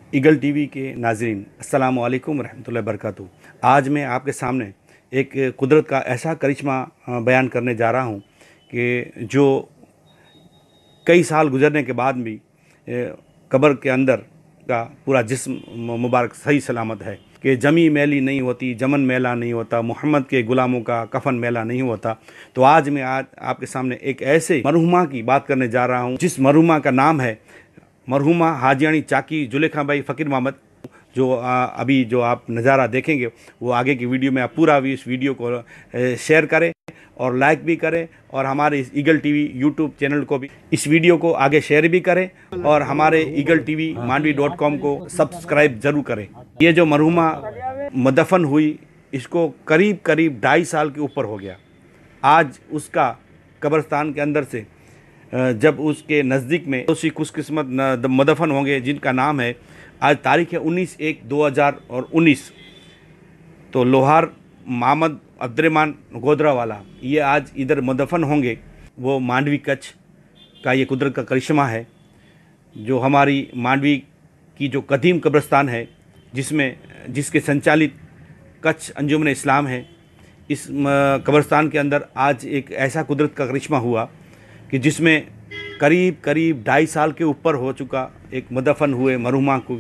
Eagle TV के नाज़रीन, अस्सलामु अलैकुम रहमतुल्लाहि बरकातहू। आज मैं आपके सामने एक कुदरत का ऐसा करिश्मा बयान करने जा रहा हूँ कि जो कई साल गुजरने के बाद भी कब्र के अंदर का पूरा जिस्म मुबारक सही सलामत है, कि जमी मैली नहीं होती, जमन मैला नहीं होता, मोहम्मद के ग़ुलामों का कफन मैला नहीं होता। तो आज मैं आपके सामने एक ऐसे मरहुमा की बात करने जा रहा हूँ जिस मरहुमा का नाम है मरहुमा हाजियाणी चाकी जुलेखा बाई फ़कीर मोहम्मद। जो अभी जो आप नज़ारा देखेंगे वो आगे की वीडियो में आप पूरा भी इस वीडियो को शेयर करें और लाइक भी करें, और हमारे इस ईगल टीवी यूट्यूब चैनल को भी इस वीडियो को आगे शेयर भी करें, और हमारे ईगल टीवी मांडवी.com को सब्सक्राइब ज़रूर करें। ये जो मरहुमा मदफन हुई, इसको करीब करीब 2.5 साल के ऊपर हो गया। आज उसका कब्रिस्तान के अंदर से जब उसके नज़दीक में उसी खुशकिस्मत मदफन होंगे जिनका नाम है, आज तारीख़ है 19/1/2019। तो लोहार मोहम्मद अब्दुर्रहमान गोदरावाला ये आज इधर मदफन होंगे। वो मांडवी कच्छ का ये कुदरत का करिश्मा है, जो हमारी मांडवी की जो कदीम कब्रिस्तान है जिसके संचालित कच्छ अंजुमन इस्लाम है। इस कब्रिस्तान के अंदर आज एक ऐसा कुदरत का करिश्मा हुआ कि जिसमें करीब करीब 2.5 साल के ऊपर हो चुका एक मदफन हुए मरहुमा को।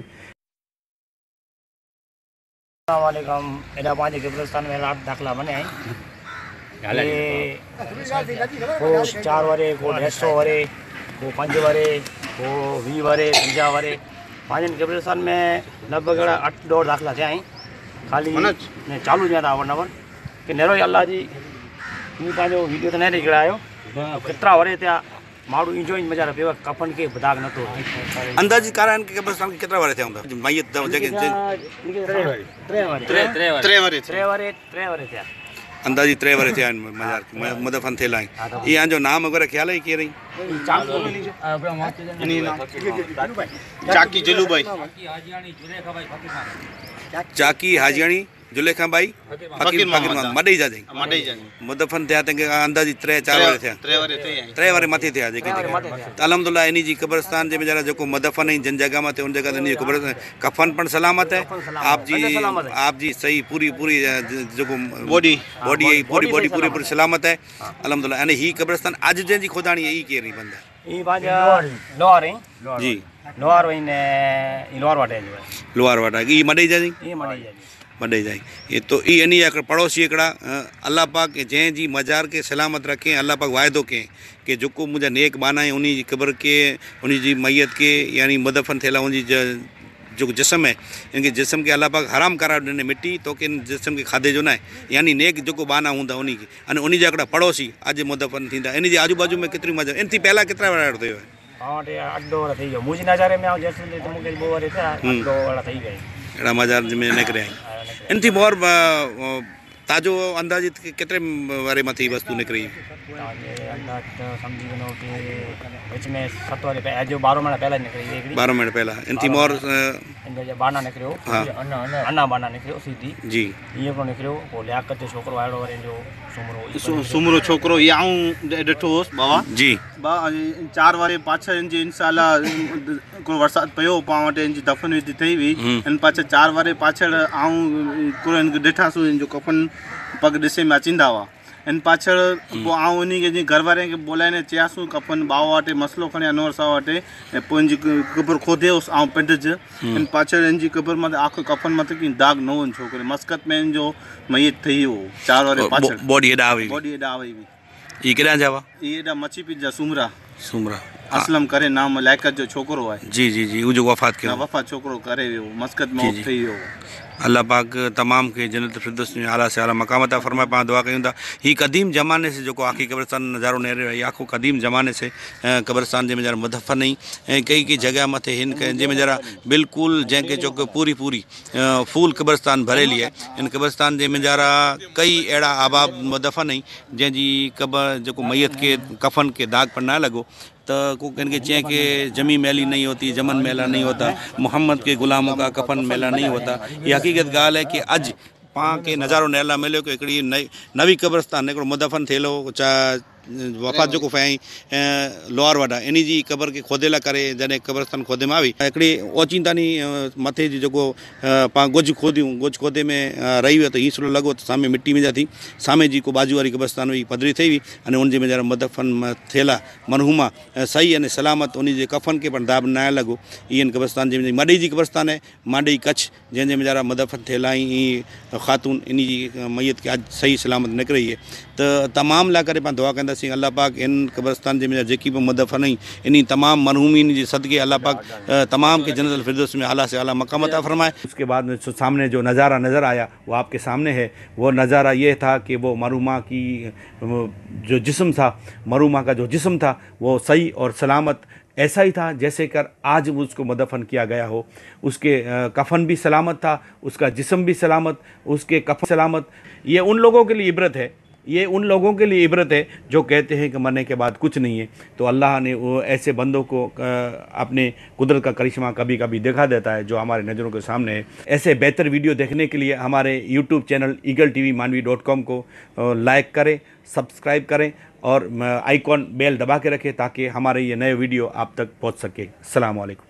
एडा पांच कब्रिस्तान में लाट दाखला बने हैं। को 4 वरे, को 150 वरे, को 5 वरे, को 20 वरे, 50 वरे, पांच कब्रिस्तान में लगभग 8-9 दाखला थे। खाली ने चालू थिया था अवरनवर कि नेरो अल्लाह जी ही पांचो वीडियो तो नहीं निकलायो। केतरा वरे थिया माण्हू इंजो ई मज़ा पियो, कफन के दाग न तो अंदाजी कारण के कब्रिस्तान के केतरा वरे थे हूंदा मयत जगह 3 वरे थिया अंदाजी 3 वरे थिया मजार मदफन थे लाई। ये जो नाम वगैरह ख्याल है के रही चाकी जलूबाई, चाकी हाजियाणी जुलेखा बाई फ़कीर मोहम्मद मडई जा मदफन थिया तंहिंखे अंदाजी 3-4 वरे थिया 3 वरे मथे थिया जेके त अलहमदुलिल्लाह इन जी कब्रिस्तान जे में जरा जेको मदफन है जिन जगह में थे उन जगह इन कब्रिस्तान कफन पण सलामत है। आप जी सही पूरी जेको बॉडी पूरी सलामत है अलहमदुलिल्लाह। यानी ही कब्रिस्तान अज जंहिंजी खुदाणी है ई केरी बंदा ई बाजा लोहार है जी लोहार वने लोहार वाटा ई मडई जा ई मडई जाए। ये तो ये यानी पड़ोसी एकड़ा अल्लाह पाक जैं जी मजार के सलामत रखें। अल्लाह पाक वायदो करें कि जो मुझा नेक बाना है उन्हीं कब्र के उन्हीं जी मैयत के यानी मदफन थियल उन जो जिस्म है इनके जिस्म के अल्लाह पाक हराम करार ॾिने मिट्टी तो कि इन जिस्म के खाधे जो ना है। यानी नेक जो बाना हूंदा उन्हीं के अने उन्हीं जा पड़ोसी अज मदफन थींदा। इन आजू बाजू में केतरी मजार इन थी पहला केतरा वराड़ थियो है 8-9 वर थी मुझे नज़ारे में जैसे तो मुझे 2 वर थिया 8-9 वर थी गई अड़ा मजार में निकरे इन थी मोर ताजो अंदाजित केतरे वारे मथी वस्तु निकरी अंदाज समझी वनो कि विच में 7 वरे पे जो 12 महीना पहले निकरी 12 महीना पहला इन थी मोर इन बाना निकरियो अन्ना बाना निकरियो सीधी जी ये को निकरियो को लियाकत जो छोकरो आयो वरे जो सुमरो छोकरो ये आऊं डठो बाबा जी 4 वारे पाछा इन जी इंशाल्लाह को वरसाद पयो पा वटे इन जी दफन विधि थई हुई इन पाछा 4 वारे पाछड़ आऊं को इन डेठा सो इन जो कफन पग दिसे में अचिंदा हुआ इन पाछड़ पो आऊं उन्हीं के जी घर वाले के बोलाने चयासू कफन बाव वाटे मसलो खणे अनवर सा वाटे पो इन जी कब्र खोदे उस आऊं पिंडज इन पाछड़ इन जी कब्र मत आखो कफन मत की दाग न वन छोकरे मस्कत में इन जो मयत थई हो 4 वारे पाछड़ बॉडी एडा हुई ये केड़ा जावा ये एडा मची पिजा सुमरा असलम करे नाम लायकत जो छोकरो है जी वो जो वफात के वफात छोकरो करे वो मस्कत में मौत थई हो। अल्लाह पाक तमाम के जन्नत फिरदौस में आला से आला मकाम अता फरमाए। पाण दुआ कयूं था ही कदीम ज़माने से जो आखी कब्रिस्तान नज़ारो नहीं रही आखो कदीम ज़माने से कब्रिस्तान में जरा मदफन नहीं कई जगह मथे हिन जैमें जरा बिल्कुल जैके चौक पूरी फूल कब्रिस्तान भरेली है। इन कब्रिस्तान में जरा कई अड़ा आबाब मदफन नहीं जैंजी कब्र जो मैयत के कफन के दाग पर ना लगो तो को इनके चें के जमी मैली नहीं होती, जमन मैला नहीं होता, मोहम्मद के ग़ुलामों का कफन मैला नहीं होता। ये हकीकत गाल है कि अज पाँ के नज़ारो नैला मिलो कि हिकिड़ी नई कब्रिस्तान हिकिड़ो मदफन थियलो वफ़ात जो फयाई लोहार वाडा इन जी क़बर के खोदे ला करे जॾहिं क़ब्रस्तान खोदे में आई हिकिड़ी ओचिंतानी मथे जी जेको पाण गुज खोदियूं गुज खोदे में रही वियो त हीअं सुठो लॻो त सामे मिट्टी में जा थी सामे जी को बाजू वारी क़ब्रस्तान हुई पधरी थी हुई अने उनजे में जरा मदफन थियल आहे मरहूमा सही अने सलामत उन जे कफ़न के पण दाब न लॻो ईअं क़ब्रस्तान जे माडई जी क़ब्रस्तान आहे माडई कच्छ जंहिंजे में जरा मदफन थियल आई ख़ातून इन जी मैयत के अॼु सही सलामत निकिरी है त तमाम ला करे पाण दुआ कंदासीं अल्लाह पाक इन क़ब्रस्तान जे में जेकी भी मदफन आई इन तमाम मरहूमीन जे सदके अल्लाह पाक तमाम के जन्नत फिरदौस में आला से आला मकाम अता फरमाए। उसके बाद में सामने जो नज़ारा नज़र आया वो आपके सामने है। वो नज़ारा ये था कि वो मरहूमा की जो जिस्म था मरहूमा का जो जिस्म था वो सही और सलामत ऐसा ही था जैसे कर आज उसको मदफन किया गया हो। उसके कफन भी सलामत था, उसका जिस्म भी सलामत, उसके कफन सलामत। ये उन लोगों के लिए इबरत है, ये उन लोगों के लिए इबरत है जो कहते हैं कि मरने के बाद कुछ नहीं है। तो अल्लाह ने वो ऐसे बंदों को अपने कुदरत का करिश्मा कभी कभी दिखा देता है जो हमारे नज़रों के सामने है। ऐसे बेहतर वीडियो देखने के लिए हमारे यूट्यूब चैनल eagletv-manvi.com को लाइक करें, सब्सक्राइब करें और आइकॉन बेल दबा के रखें ताकि हमारे ये नए वीडियो आप तक पहुंच सके। अस्सलाम वालेकुम।